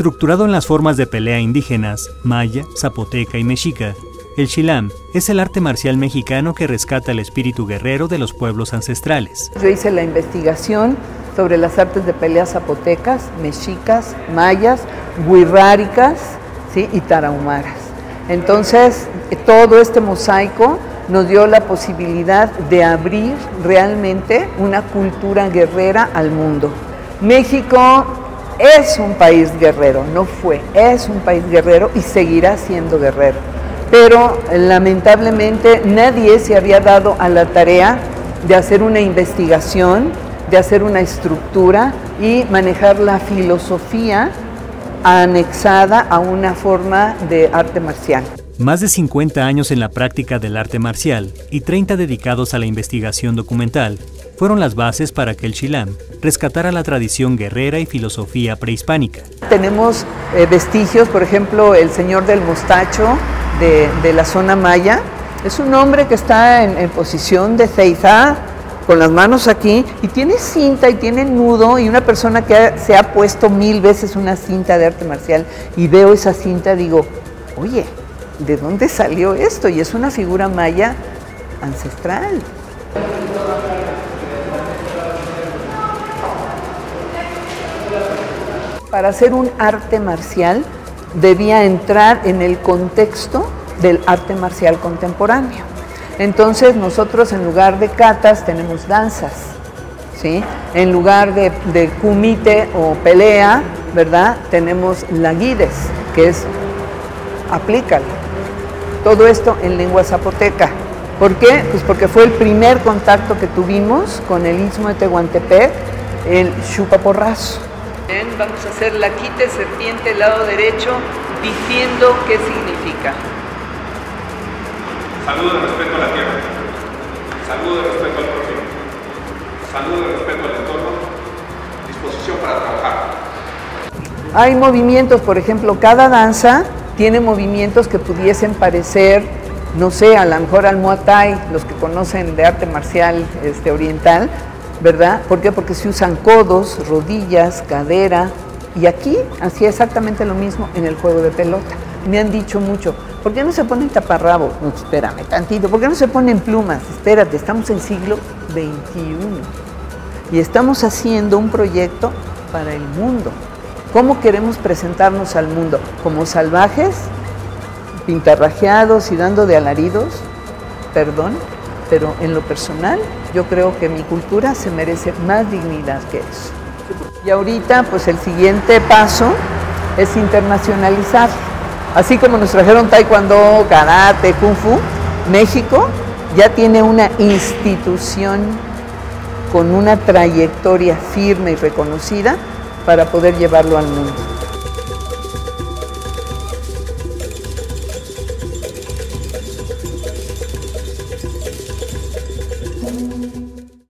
Estructurado en las formas de pelea indígenas, maya, zapoteca y mexica, el Xilam es el arte marcial mexicano que rescata el espíritu guerrero de los pueblos ancestrales. Yo hice la investigación sobre las artes de pelea zapotecas, mexicas, mayas, wixárikas, ¿sí? Y tarahumaras. Entonces, todo este mosaico nos dio la posibilidad de abrir realmente una cultura guerrera al mundo. México es un país guerrero, no fue, es un país guerrero y seguirá siendo guerrero. Pero lamentablemente nadie se había dado a la tarea de hacer una investigación, de hacer una estructura y manejar la filosofía anexada a una forma de arte marcial. Más de 50 años en la práctica del arte marcial y 30 dedicados a la investigación documental fueron las bases para que el Xilam rescatara la tradición guerrera y filosofía prehispánica. Tenemos vestigios, por ejemplo, el señor del mostacho de la zona maya. Es un hombre que está en posición de Seizá, con las manos aquí, y tiene cinta y tiene nudo, y una persona que se ha puesto 1000 veces una cinta de arte marcial, y veo esa cinta, digo, oye, ¿de dónde salió esto? Y es una figura maya ancestral. Para hacer un arte marcial debía entrar en el contexto del arte marcial contemporáneo. Entonces nosotros en lugar de katas tenemos danzas, ¿sí? En lugar de kumite o pelea, ¿verdad? Tenemos laguides, que es aplícalo. Todo esto en lengua zapoteca. ¿Por qué? Pues porque fue el primer contacto que tuvimos con el Istmo de Tehuantepec, el chupaporrazo. Bien, vamos a hacer la quite serpiente lado derecho, diciendo qué significa. Saludo de respeto a la tierra, saludo de respeto al prójimo, saludo de respeto al entorno, disposición para trabajar. Hay movimientos, por ejemplo, cada danza tiene movimientos que pudiesen parecer, no sé, a lo mejor al Muay Thai, los que conocen de arte marcial oriental, ¿verdad? ¿Por qué? Porque se usan codos, rodillas, cadera, y aquí hacía exactamente lo mismo en el juego de pelota. Me han dicho mucho, ¿por qué no se ponen taparrabos? No, espérame tantito, ¿por qué no se ponen plumas? Espérate, estamos en siglo XXI y estamos haciendo un proyecto para el mundo. ¿Cómo queremos presentarnos al mundo? ¿Como salvajes, pintarrajeados y dando de alaridos? Perdón, pero en lo personal yo creo que mi cultura se merece más dignidad que eso. Y ahorita pues el siguiente paso es internacionalizar. Así como nos trajeron taekwondo, karate, kung fu, México ya tiene una institución con una trayectoria firme y reconocida para poder llevarlo al mundo.